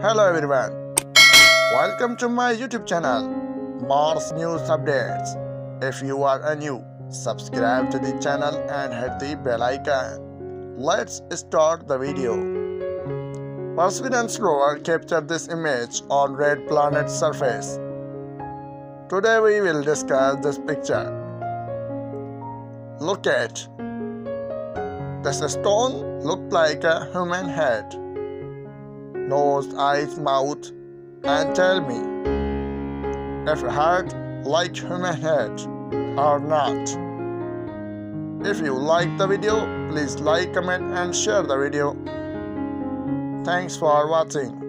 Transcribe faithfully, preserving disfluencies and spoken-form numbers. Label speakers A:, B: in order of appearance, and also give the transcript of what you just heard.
A: Hello everyone, welcome to my YouTube channel Mars News Updates. If you are a new, subscribe to the channel and hit the bell icon. Let's start the video. Perseverance Rover captured this image on red planet surface. Today we will discuss this picture. Look at this stone looked like a human head. Nose, eyes, mouth, and tell me if a head like human head or not. If you like the video, please like, comment and share the video. Thanks for watching.